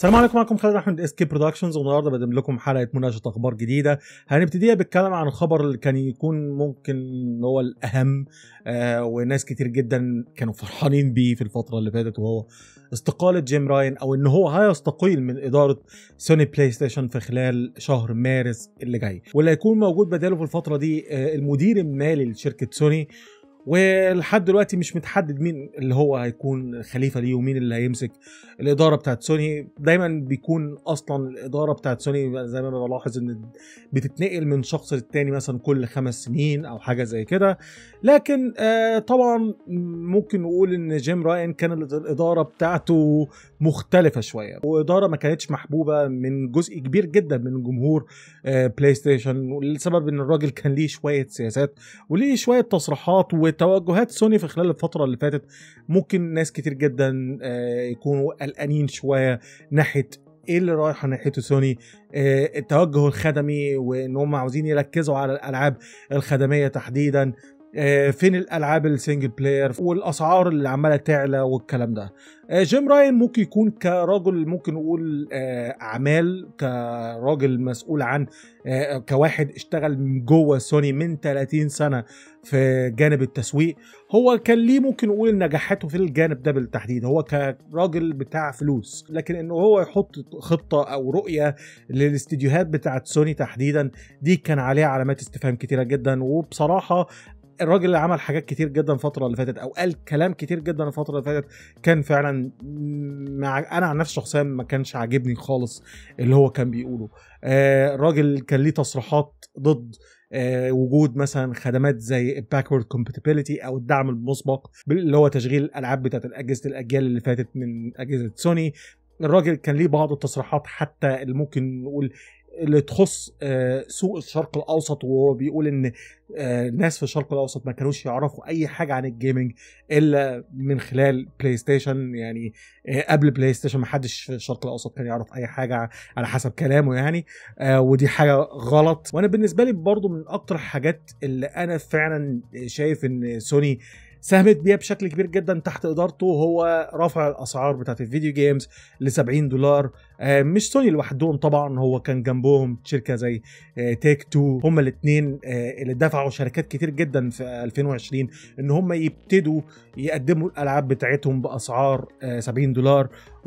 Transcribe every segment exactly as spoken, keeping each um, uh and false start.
السلام عليكم، معكم خالد احمد اس كي برودكشنز، والنهارده بقدم لكم حلقه مناقشه اخبار جديده. هنبتديها بالكلام عن الخبر اللي كان يكون ممكن هو الاهم آه وناس كتير جدا كانوا فرحانين بيه في الفتره اللي فاتت، وهو استقاله جيم راين، او ان هو هيستقيل من اداره سوني بلاي ستيشن في خلال شهر مارس اللي جاي، واللي هيكون موجود بداله في الفتره دي آه المدير المالي لشركه سوني. ولحد دلوقتي مش متحدد مين اللي هو هيكون خليفه ليه ومين اللي هيمسك الاداره بتاعت سوني. دايما بيكون اصلا الاداره بتاعت سوني زي ما انا بلاحظ ان بتتنقل من شخص للتاني مثلا كل خمس سنين او حاجه زي كده. لكن آه طبعا ممكن نقول ان جيم راين كان الاداره بتاعته مختلفه شويه، واداره ما كانتش محبوبه من جزء كبير جدا من جمهور آه بلاي ستيشن، لسبب ان الراجل كان ليه شويه سياسات وليه شويه تصريحات وتوجهات سوني في خلال الفتره اللي فاتت. ممكن ناس كتير جدا آه يكونوا قلقانين شويه ناحيه ايه اللي رايحه ناحيته سوني، آه التوجه الخدمي، وان هم عاوزين يركزوا على الالعاب الخدميه تحديدا. آه فين الالعاب السنجل بلاير والاسعار اللي عماله تعلى والكلام ده. آه جيم راين ممكن يكون كراجل، ممكن نقول آه اعمال، كراجل مسؤول عن آه كواحد اشتغل من جوه سوني من ثلاثين سنه في جانب التسويق. هو كان ليه ممكن نقول نجاحاته في الجانب ده بالتحديد، هو كراجل بتاع فلوس، لكن انه هو يحط خطه او رؤيه للاستديوهات بتاعت سوني تحديدا دي كان عليها علامات استفهام كتيره جدا. وبصراحه الراجل اللي عمل حاجات كتير جدا الفتره اللي فاتت، او قال كلام كتير جدا الفتره اللي فاتت، كان فعلا مع انا عن نفسي شخصيا ما كانش عاجبني خالص اللي هو كان بيقوله. آه الراجل كان ليه تصريحات ضد آه وجود مثلا خدمات زي backward compatibility او الدعم المسبق، اللي هو تشغيل الالعاب بتاعت اجهزه الاجيال اللي فاتت من اجهزه سوني. الراجل كان ليه بعض التصريحات حتى اللي ممكن نقول اللي تخص آه سوق الشرق الاوسط، وهو بيقول ان آه الناس في الشرق الاوسط ما كانوش يعرفوا اي حاجه عن الجيمنج الا من خلال بلاي ستيشن. يعني آه قبل بلاي ستيشن ما حدش في الشرق الاوسط كان يعرف اي حاجه على حسب كلامه يعني. آه ودي حاجه غلط. وانا بالنسبه لي برضو من اكتر الحاجات اللي انا فعلا شايف ان سوني ساهمت بيها بشكل كبير جدا تحت ادارته هو رفع الاسعار بتاعت الفيديو جيمز ل سبعين دولار. آه مش سوني لوحدهم طبعا، هو كان جنبهم شركه زي آه تيك تو، هم الاثنين آه اللي دفعوا شركات كتير جدا في ألفين وعشرين ان هم يبتدوا يقدموا الالعاب بتاعتهم باسعار آه سبعين دولار.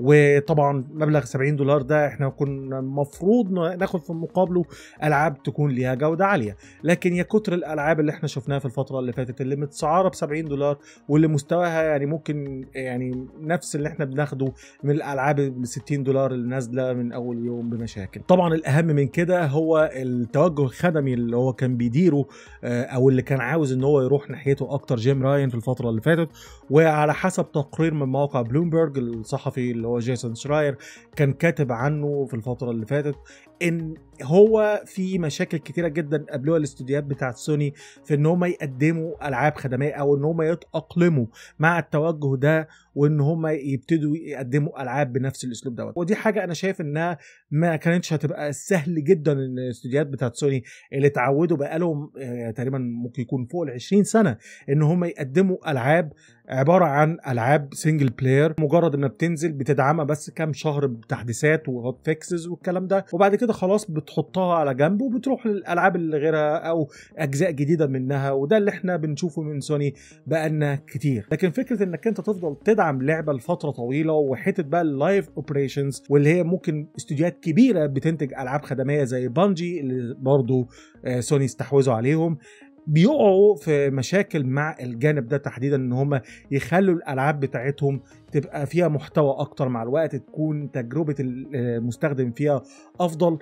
وطبعا مبلغ سبعين دولار ده احنا كنا المفروض ناخد في مقابله العاب تكون ليها جوده عاليه، لكن يا كتر الالعاب اللي احنا شفناها في الفتره اللي فاتت اللي متسعره ب سبعين دولار، واللي مستواها يعني ممكن يعني نفس اللي احنا بناخده من الالعاب ب ستين دولار اللي نازله من اول يوم بمشاكل. طبعا الاهم من كده هو التوجه الخدمي اللي هو كان بيديره او اللي كان عاوز ان هو يروح ناحيته اكتر جيم راين في الفتره اللي فاتت. وعلى حسب تقرير من موقع بلومبرج، الصحفي اللي هو جيسون شراير كان كاتب عنه في الفتره اللي فاتت ان هو في مشاكل كتيره جدا قابلوها الاستوديوهات بتاعت سوني في ان هم يقدموا العاب خدميه، او ان هم يتاقلموا مع التوجه ده، وان هم يبتدوا يقدموا العاب بنفس الاسلوب دوت. ودي حاجه انا شايف انها ما كانتش هتبقى سهل جدا ان الاستوديوهات بتاعت سوني اللي اتعودوا بقالهم آه تقريبا ممكن يكون فوق ال عشرين سنه ان هم يقدموا العاب عباره عن العاب سنجل بلاير، مجرد انها بتنزل بتدعمها بس كام شهر بتحديثات وهوت فيكسز والكلام ده، وبعد كده خلاص بتحطها على جنب وبتروح للالعاب اللي غيرها او اجزاء جديده منها. وده اللي احنا بنشوفه من سوني بقالنا كتير. لكن فكره انك انت تفضل تدعم لعبه لفتره طويله، وحته بقى اللايف اوبريشنز واللي هي ممكن استوديوهات كبيره بتنتج العاب خدميه زي بانجي اللي برضو سوني استحوذوا عليهم، بيقعوا في مشاكل مع الجانب ده تحديدا، ان هم يخلوا الالعاب بتاعتهم تبقى فيها محتوى اكتر مع الوقت، تكون تجربه المستخدم فيها افضل.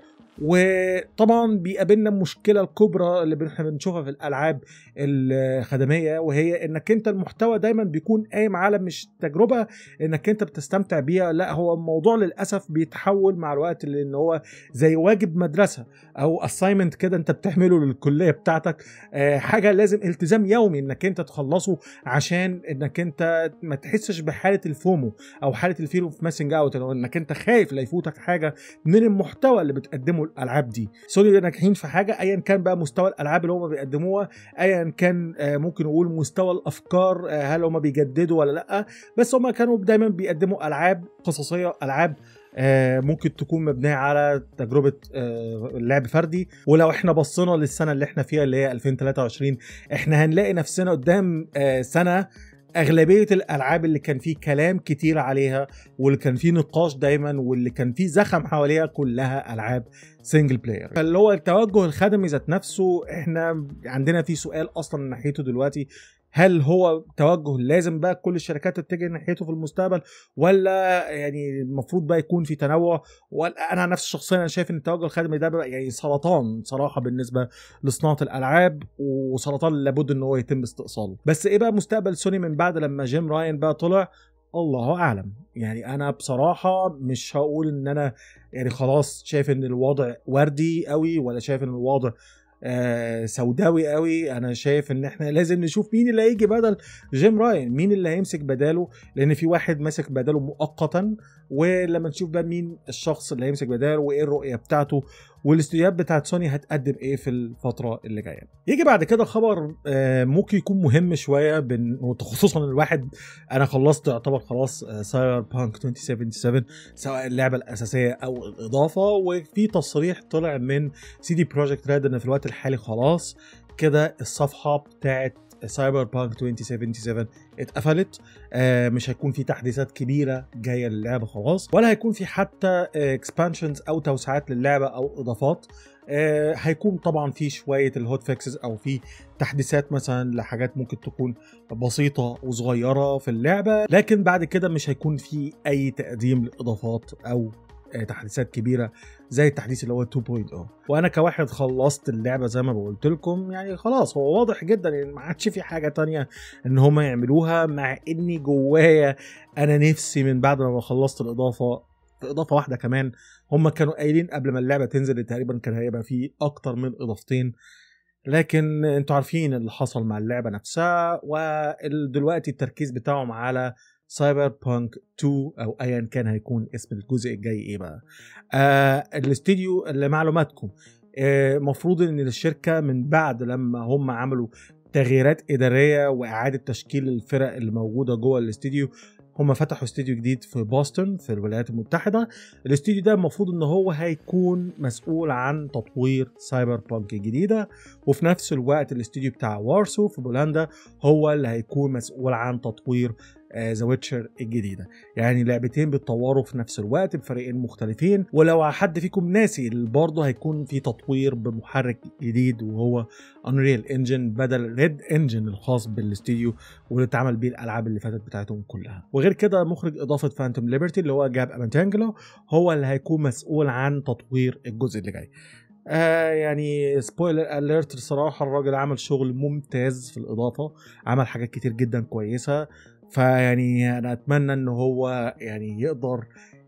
وطبعا بيقابلنا المشكله الكبرى اللي احنا بنشوفها في الالعاب الخدميه، وهي انك انت المحتوى دايما بيكون قايم على مش تجربه انك انت بتستمتع بيها، لا هو الموضوع للاسف بيتحول مع الوقت لان هو زي واجب مدرسه او assignment كده انت بتعمله للكليه بتاعتك، حاجه لازم التزام يومي انك انت تخلصه عشان انك انت ما تحسش بحاله الفومو او حاله الفير اوف ماسنج اوت، انك انت خايف لا يفوتك حاجه من المحتوى اللي بتقدمه الالعاب دي. سوني ناجحين في حاجه ايا كان بقى مستوى الالعاب اللي هم بيقدموها، ايا كان ممكن نقول مستوى الافكار هل هم بيجددوا ولا لا، بس هم كانوا دايما بيقدموا العاب قصصيه، العاب آه ممكن تكون مبنيه على تجربه آه لعب فردي. ولو احنا بصينا للسنه اللي احنا فيها اللي هي ألفين وتلاتة وعشرين، احنا هنلاقي نفسنا قدام آه سنه اغلبيه الالعاب اللي كان فيه كلام كتير عليها واللي كان فيه نقاش دايما واللي كان فيه زخم حواليها كلها العاب سنجل بلاير. فاللي هو التوجه الخدمي ذات نفسه احنا عندنا فيه سؤال اصلا ناحيته دلوقتي، هل هو توجه لازم بقى كل الشركات تتجه ناحيته في المستقبل، ولا يعني المفروض بقى يكون في تنوع؟ وانا عن نفسي شخصيا انا شايف ان التوجه الخدمي ده بقى يعني سرطان صراحه بالنسبه لصناعه الالعاب، وسرطان لابد ان هو يتم استئصاله. بس ايه بقى مستقبل سوني من بعد لما جيم راين بقى طلع؟ الله اعلم. يعني انا بصراحه مش هقول ان انا يعني خلاص شايف ان الوضع وردي قوي، ولا شايف ان الوضع آه سوداوي قوي. انا شايف ان احنا لازم نشوف مين اللي هيجي بدل جيم راين، مين اللي هيمسك بداله، لان في واحد ماسك بداله مؤقتا، ولما نشوف بقى مين الشخص اللي هيمسك بداله وايه الرؤيه بتاعته والاستوديوهات بتاعت سوني هتقدم ايه في الفتره اللي جايه. يجي بعد كده خبر آه ممكن يكون مهم شويه، خصوصا الواحد انا خلصت يعتبر خلاص سايبر بانك ألفين وسبعة وسبعين سواء اللعبه الاساسيه او الاضافه، وفي تصريح طلع من سي دي بروجكت ريد ان في الوقت الحالي خلاص كده الصفحه بتاعت سايبر بانك ألفين وسبعة وسبعين اتقفلت. آه مش هيكون في تحديثات كبيره جايه للعبه خلاص، ولا هيكون في حتى اكسبانشنز او توسعات للعبه او اضافات. آه هيكون طبعا في شويه الهوت فيكسز او في تحديثات مثلا لحاجات ممكن تكون بسيطه وصغيره في اللعبه، لكن بعد كده مش هيكون في اي تقديم لاضافات او تحديثات كبيره زي التحديث اللي هو اتنين نقطة صفر. وانا كواحد خلصت اللعبه زي ما قلت لكم يعني خلاص هو واضح جدا ان ما عادش في حاجه تانية ان هم يعملوها، مع اني جوايا انا نفسي من بعد ما خلصت الاضافه في اضافه واحده كمان. هم كانوا قايلين قبل ما اللعبه تنزل تقريبا كان هيبقى في اكتر من اضافتين، لكن انتوا عارفين اللي حصل مع اللعبه نفسها، ودلوقتي التركيز بتاعهم على سايبر بانك اتنين او ايا كان هيكون اسم الجزء الجاي ايه بقى. آه الاستديو اللي معلوماتكم المفروض آه ان الشركه من بعد لما هم عملوا تغييرات اداريه واعاده تشكيل الفرق اللي موجوده جوه الاستديو، هم فتحوا استوديو جديد في بوسطن في الولايات المتحدة. الاستوديو ده المفروض ان هو هيكون مسؤول عن تطوير سايبر بانك الجديدة، وفي نفس الوقت الاستوديو بتاع وارسو في بولندا هو اللي هيكون مسؤول عن تطوير ذا ويتشر الجديدة. يعني لعبتين بيتطوروا في نفس الوقت بفريقين مختلفين. ولو حد فيكم ناسي برضه هيكون في تطوير بمحرك جديد وهو Unreal Engine بدل ريد انجن الخاص بالاستوديو واللي اتعمل بيه الالعاب اللي فاتت بتاعتهم كلها. وغير كده مخرج اضافه فانتوم ليبرتي اللي هو جاب امانتانجلو هو اللي هيكون مسؤول عن تطوير الجزء اللي جاي. آه يعني سبويلر اليرت، الصراحه الراجل عمل شغل ممتاز في الاضافه، عمل حاجات كتير جدا كويسه. فيعني انا اتمنى ان هو يعني يقدر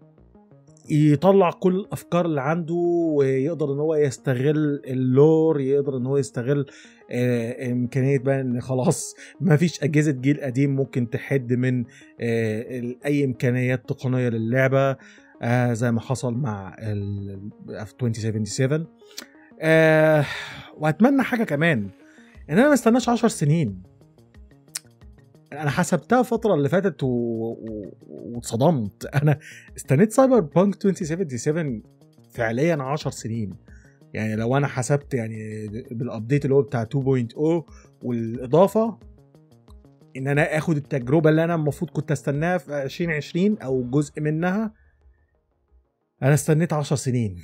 يطلع كل الافكار اللي عنده، ويقدر ان هو يستغل اللور، يقدر ان هو يستغل آه امكانيه بقى ان خلاص ما فيش اجهزه جيل قديم ممكن تحد من آه اي امكانيات تقنيه للعبه آه زي ما حصل مع ألفين وسبعة وسبعين. آه واتمنى حاجه كمان ان انا ما استناش عشر سنين. انا حسبتها الفتره اللي فاتت واتصدمت. و... انا استنيت سايبر بانك ألفين وسبعة وسبعين فعليا عشر سنين. يعني لو انا حسبت يعني بالابديت اللي هو بتاع اتنين نقطة صفر والاضافه ان انا اخد التجربه اللي انا المفروض كنت استناها في عشرين عشرين او جزء منها، انا استنيت عشر سنين.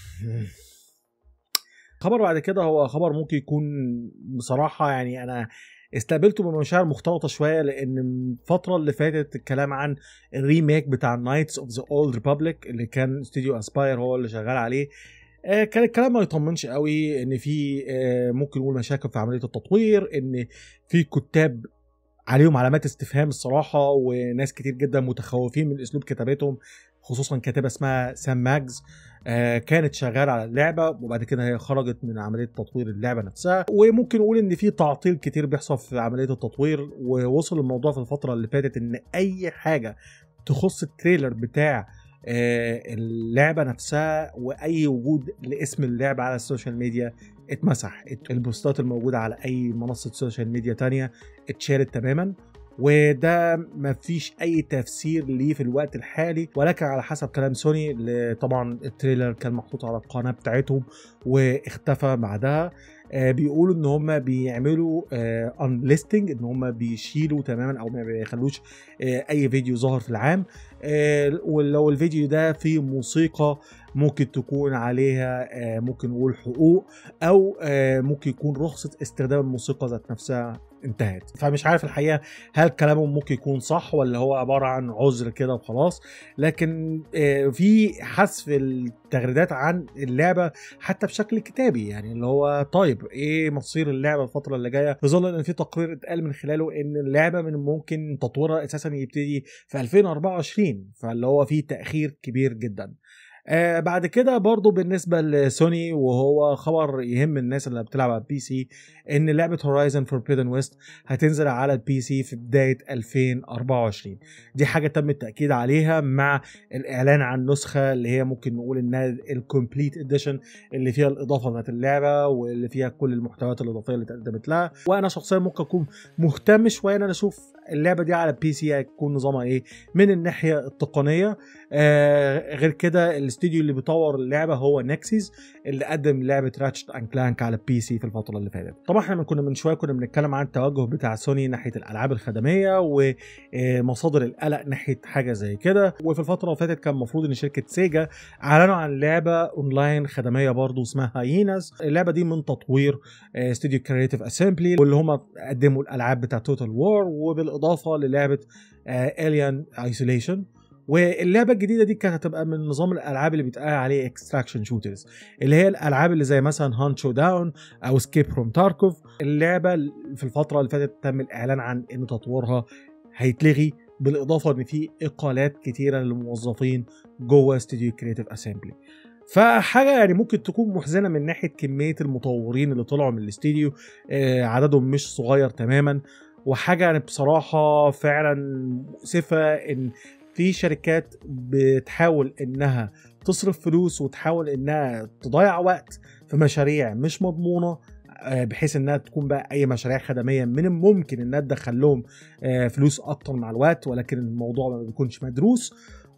خبر بعد كده هو خبر ممكن يكون بصراحه يعني انا استقبلته بمشاعر مختلطه شويه، لان الفتره اللي فاتت الكلام عن الريميك بتاع نايتس اوف ذا اولد ريبابليك اللي كان استوديو اسباير هو اللي شغال عليه. آه كان الكلام ما يطمنش قوي، ان في آه ممكن نقول مشاكل في عمليه التطوير، ان في كتاب عليهم علامات استفهام الصراحه، وناس كتير جدا متخوفين من اسلوب كتابتهم، خصوصا كاتبه اسمها سام ماجز آه كانت شغاله على اللعبه وبعد كده هي خرجت من عمليه تطوير اللعبه نفسها. وممكن نقول ان في تعطيل كتير بيحصل في عمليه التطوير، ووصل الموضوع في الفتره اللي فاتت ان اي حاجه تخص التريلر بتاع آه اللعبه نفسها واي وجود لاسم اللعبه على السوشيال ميديا اتمسح. البوستات الموجوده على اي منصه سوشيال ميديا تانية اتشالت تماما، وده مفيش اي تفسير ليه في الوقت الحالي، ولكن على حسب كلام سوني اللي طبعا التريلر كان محطوط على القناه بتاعتهم واختفى بعدها، آه بيقولوا ان هم بيعملوا انليستنج، آه ان هم بيشيلوا تماما او ما بيخلوش آه اي فيديو ظاهر في العام، آه ولو الفيديو ده فيه موسيقى ممكن تكون عليها آه ممكن نقول حقوق، او آه ممكن يكون رخصة استخدام الموسيقى ذات نفسها انتهت. فمش عارف الحقيقة هل كلامهم ممكن يكون صح ولا هو عبارة عن عذر كده وخلاص، لكن آه في حذف التغريدات عن اللعبة حتى بشكل كتابي، يعني اللي هو طيب ايه مصير اللعبة الفترة اللي جاية، في ظل ان في تقرير اتقال من خلاله ان اللعبة من ممكن تطويرها اساسا يبتدي في ألفين وأربعة وعشرين، فاللي هو في تأخير كبير جدا. آه بعد كده برضو بالنسبة لسوني، وهو خبر يهم الناس اللي بتلعب على البي سي، ان لعبة هورايزن فوربيدن ويست هتنزل على البي سي في بداية ألفين وأربعة وعشرين. دي حاجة تم التأكيد عليها مع الإعلان عن نسخة اللي هي ممكن نقول انها الكومبليت اديشن، اللي فيها الإضافة بتاعت اللعبة واللي فيها كل المحتويات الإضافية اللي تقدمت لها. وأنا شخصيا ممكن أكون مهتم شوية ان أنا أشوف اللعبة دي على البي سي هيكون نظامها ايه من الناحية التقنية. آه غير كده الاستوديو اللي بيطور اللعبه هو نكسيز اللي قدم لعبه راتشت اند كلانك على البي سي في الفتره اللي فاتت. طبعا احنا كنا من شويه كنا بنتكلم عن التوجه بتاع سوني ناحيه الالعاب الخدميه ومصادر القلق ناحيه حاجه زي كده، وفي الفتره اللي فاتت كان المفروض ان شركه سيجا اعلنوا عن لعبه اونلاين خدميه برضو اسمها هاييناز. اللعبه دي من تطوير استوديو كرييتيف اسامبلي واللي هم قدموا الالعاب بتاع توتال وور، وبالاضافه للعبه الين ايسوليشن. واللعبه الجديده دي كانت هتبقى من نظام الالعاب اللي بيتقال عليه اكستراكشن شوترز، اللي هي الالعاب اللي زي مثلا هانت شو داون او سكيب فروم تاركوف. اللعبه في الفتره اللي فاتت تم الاعلان عن ان تطويرها هيتلغي، بالاضافه ان في اقالات كتيره للموظفين جوه استوديو كرييتيف اسامبلي. فحاجه يعني ممكن تكون محزنه من ناحيه كميه المطورين اللي طلعوا من الاستوديو، آه عددهم مش صغير تماما، وحاجه يعني بصراحه فعلا مؤسفه ان في شركات بتحاول انها تصرف فلوس وتحاول انها تضيع وقت في مشاريع مش مضمونة، بحيث انها تكون بقى اي مشاريع خدمية من الممكن انها تدخل لهم فلوس اكتر مع الوقت، ولكن الموضوع ما بيكونش مدروس،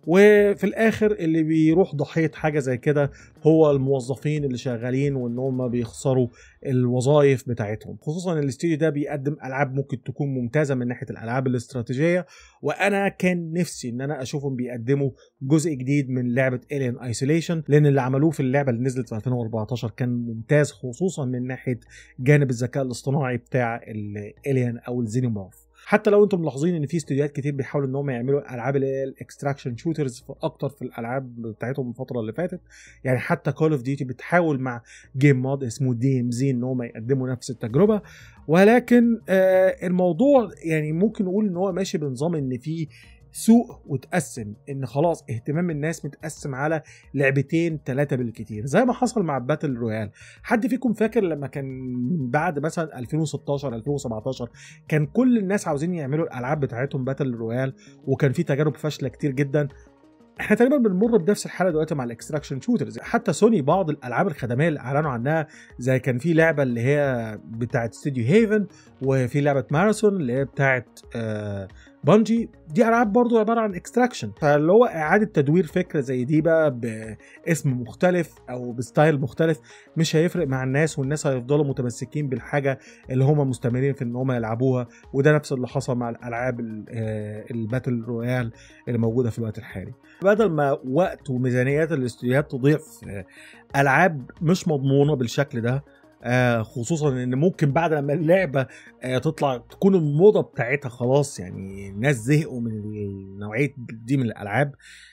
وفي الاخر اللي بيروح ضحية حاجة زي كده هو الموظفين اللي شغالين، وان هم بيخسروا الوظائف بتاعتهم. خصوصا ان الاستوديو ده بيقدم العاب ممكن تكون ممتازة من ناحية الالعاب الاستراتيجية، وانا كان نفسي ان انا اشوفهم بيقدموا جزء جديد من لعبة Alien Isolation، لان اللي عملوه في اللعبة اللي نزلت في ألفين وأربعتاشر كان ممتاز، خصوصا من ناحية جانب الذكاء الاصطناعي بتاع الالين او الزينومورف. حتى لو انتم ملاحظين ان في استوديوهات كتير بيحاولوا ان هم يعملوا العاب اللي هي الاكستراكشن شوترز اكتر في الالعاب بتاعتهم الفتره اللي فاتت، يعني حتى كول اوف ديوتي بتحاول مع جيم مود اسمه دي ام زي ان هم يقدموا نفس التجربه، ولكن آه الموضوع يعني ممكن نقول ان هو ماشي بنظام ان في سوق وتقسم، ان خلاص اهتمام الناس متقسم على لعبتين ثلاثه بالكتير، زي ما حصل مع باتل رويال. حد فيكم فاكر لما كان بعد مثلا ألفين وستاشر ألفين وسبعتاشر كان كل الناس عاوزين يعملوا الالعاب بتاعتهم باتل رويال، وكان في تجارب فاشله كتير جدا؟ احنا تقريبا بنمر بنفس الحاله دلوقتي مع الاكستراكشن شوترز. حتى سوني بعض الالعاب الخدميه اللي اعلنوا عنها، زي كان في لعبه اللي هي بتاعه استوديو هيفن، وفي لعبه ماراثون اللي هي بتاعه آه بانجي، دي العاب برضو عباره عن اكستراكشن. فاللي هو اعاده تدوير فكره زي دي بقى باسم مختلف او بستايل مختلف مش هيفرق مع الناس، والناس هيفضلوا متمسكين بالحاجه اللي هم مستمرين في ان هم يلعبوها. وده نفس اللي حصل مع الالعاب الباتل رويال اللي موجوده في الوقت الحالي. بدل ما وقت وميزانيات الاستوديوهات تضيع في العاب مش مضمونه بالشكل ده، آه خصوصا ان ممكن بعد لما اللعبه آه تطلع تكون الموضه بتاعتها خلاص، يعني الناس زهقوا من النوعيه دي من الالعاب،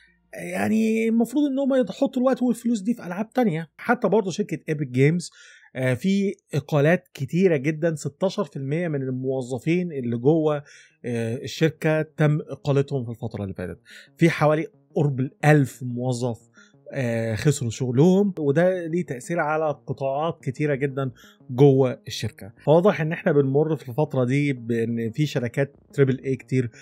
يعني المفروض ان هم يحطوا الوقت والفلوس دي في العاب تانية. حتى برضه شركه ايبك جيمز آه في اقالات كتيره جدا، ستاشر في المية من الموظفين اللي جوه آه الشركه تم اقالتهم في الفتره اللي فاتت. في حوالي قرب الألف موظف آه خسروا شغلهم، وده ليه تأثير على قطاعات كتيرة جدا جوه الشركة. واضح ان احنا بنمر في الفترة دي بان في شركات تريبل اي كتير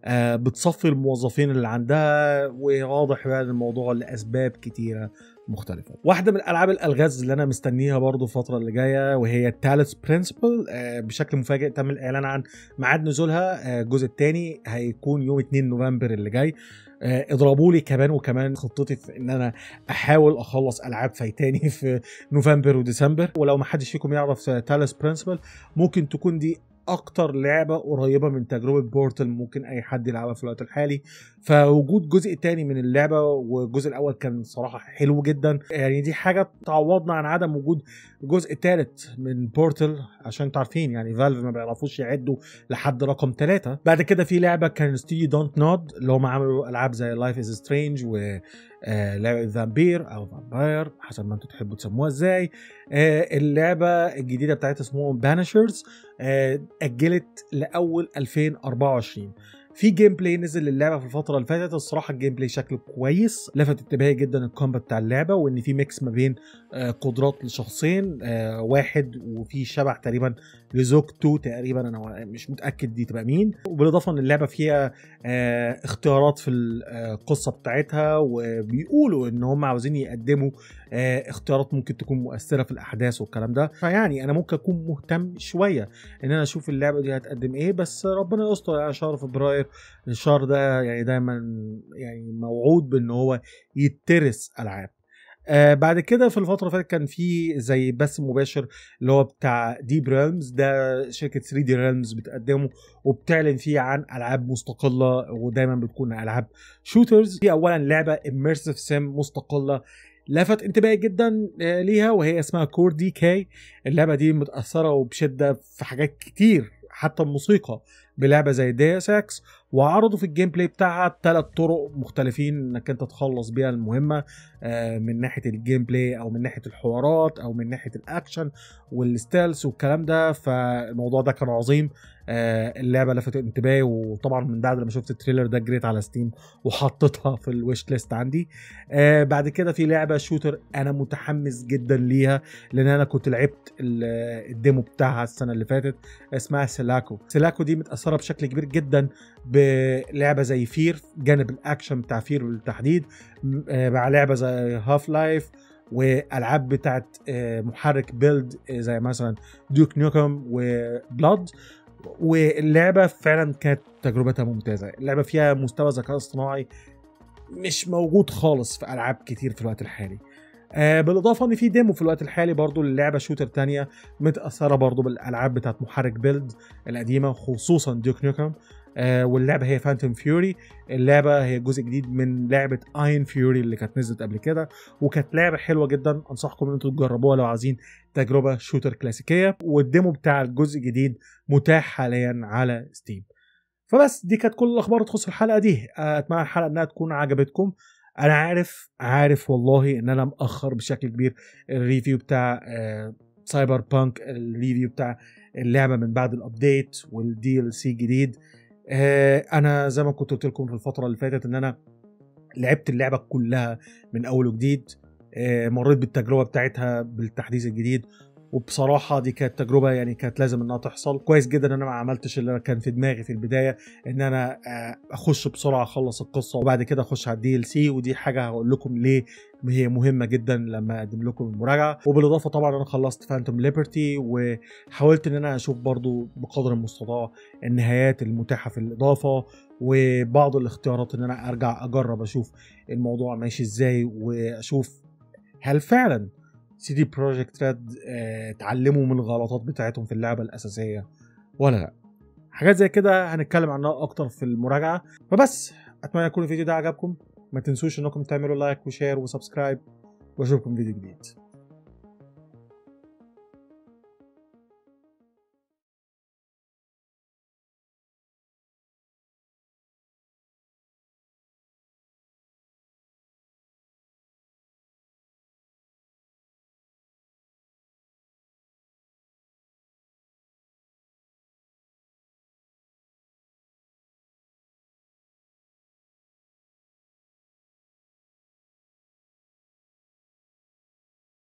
آه بتصفي الموظفين اللي عندها، وواضح بقى الموضوع لاسباب كتيره مختلفه. واحده من الالعاب الالغاز اللي انا مستنيها برضو الفتره اللي جايه وهي تالس برنسبل. آه بشكل مفاجئ تم الاعلان عن ميعاد نزولها. آه الجزء الثاني هيكون يوم اتنين نوفمبر اللي جاي. آه اضربوا لي كمان وكمان خطتي في ان انا احاول اخلص العاب فايتاني في نوفمبر وديسمبر. ولو ما حدش فيكم يعرف تالس برنسبل، ممكن تكون دي اكتر لعبه قريبه من تجربه بورتل ممكن اي حد يلعبها في الوقت الحالي. فوجود جزء تاني من اللعبه، والجزء الاول كان صراحه حلو جدا، يعني دي حاجه تعوضنا عن عدم وجود جزء ثالث من بورتل. عشان تعرفين يعني فالف ما بيعرفوش يعدوا لحد رقم ثلاثة. بعد كده في لعبه كان استوديو دونت نود اللي هم عملوا العاب زي لايف از سترينج و آه لعبه فامبير او فامباير حسب ما انتم تحبوا تسموها ازاي. آه اللعبه الجديده بتاعتها اسمهم بانشرز، آه اجلت لاول ألفين وأربعة وعشرين. في جيم بلاي نزل للعبه في الفتره اللي فاتت، الصراحه الجيم بلاي شكله كويس، لفت انتباهي جدا الكومبات بتاع اللعبه، وان في ميكس ما بين آه قدرات لشخصين، آه واحد وفي شبح تقريبا لزوجته تقريبا، انا مش متاكد دي تبقى مين. وبالاضافه ان اللعبه فيها آه اختيارات في القصه بتاعتها، وبيقولوا ان هم عاوزين يقدموا آه اختيارات ممكن تكون مؤثره في الاحداث والكلام ده. فيعني انا ممكن اكون مهتم شويه ان انا اشوف اللعبه دي هتقدم ايه، بس ربنا يستر. يعني شهر فبراير الشهر ده يعني دايما يعني موعود بان هو يترس العاب. آه بعد كده في الفتره اللي فاتت كان في زي بث مباشر اللي هو بتاع ديب ريلمز، ده شركه ثري دي ريلمز بتقدمه وبتعلن فيه عن العاب مستقله، ودايما بتكون العاب شوترز. في اولا لعبه اميرسيف سيم مستقله لفت انتباهي جدا ليها، وهي اسمها كور دي كي. اللعبه دي متاثره وبشده في حاجات كتير حتى الموسيقى بلعبه زي ديوس اكس، وعرضوا في الجيم بلاي بتاعها ثلاث طرق مختلفين انك انت تخلص بيها المهمه، من ناحيه الجيم بلاي او من ناحيه الحوارات او من ناحيه الاكشن والستيلز والكلام ده. فالموضوع ده كان عظيم. اللعبه لفتت انتباهي، وطبعا من بعد لما شفت التريلر ده جريت على ستيم وحطيتها في الويش ليست عندي. بعد كده في لعبه شوتر انا متحمس جدا ليها، لان انا كنت لعبت الديمو بتاعها السنه اللي فاتت، اسمها سيلاكو. سيلاكو دي متاثره بشكل كبير جدا بلعبه زي فير، جانب الاكشن بتاع فير بالتحديد، مع لعبه زي هاف لايف، والعاب بتاعت محرك بيلد زي مثلا ديوك نيوكم وبلاد. واللعبه فعلا كانت تجربتها ممتازه. اللعبه فيها مستوى ذكاء اصطناعي مش موجود خالص في العاب كتير في الوقت الحالي. آه بالاضافه ان في ديمو في الوقت الحالي برضو للعبه شوتر تانية متاثره برضو بالالعاب بتاعت محرك بيلد القديمه، خصوصا ديوك نيوكم. آه واللعبه هي فانتوم فيوري. اللعبه هي جزء جديد من لعبه اين فيوري اللي كانت نزلت قبل كده، وكانت لعبه حلوه جدا. انصحكم ان انتم تجربوها لو عايزين تجربه شوتر كلاسيكيه. والديمو بتاع الجزء الجديد متاح حاليا على ستيم. فبس دي كانت كل الاخبار تخص الحلقه دي. اتمنى الحلقه انها تكون عجبتكم. انا عارف عارف والله ان انا مأخر بشكل كبير الريفيو بتاع آه سايبر بانك، الريفيو بتاع اللعبه من بعد الابديت والدي ال سي الجديد. آه انا زي ما كنت قلت لكم في الفتره اللي فاتت ان انا لعبت اللعبه كلها من اول وجديد. آه مريت بالتجربه بتاعتها بالتحديث الجديد، وبصراحه دي كانت تجربه يعني كانت لازم انها تحصل. كويس جدا ان انا ما عملتش اللي كان في دماغي في البدايه، ان انا اخش بسرعه اخلص القصه وبعد كده اخش على الدي ال سي. ودي حاجه هقول لكم ليه هي مهمه جدا لما اقدم لكم المراجعه. وبالاضافه طبعا انا خلصت فانتوم ليبرتي، وحاولت ان انا اشوف برضو بقدر المستطاع النهايات المتاحه في الاضافه، وبعض الاختيارات ان انا ارجع اجرب اشوف الموضوع ماشي ازاي، واشوف هل فعلا سي دي بروجكت ريد اتعلموا من الغلطات بتاعتهم في اللعبه الاساسيه ولا لا. حاجات زي كده هنتكلم عنها اكتر في المراجعه. فبس اتمنى يكون الفيديو ده عجبكم. ما تنسوش انكم تعملوا لايك وشير وسبسكرايب، واشوفكم فيديو جديد.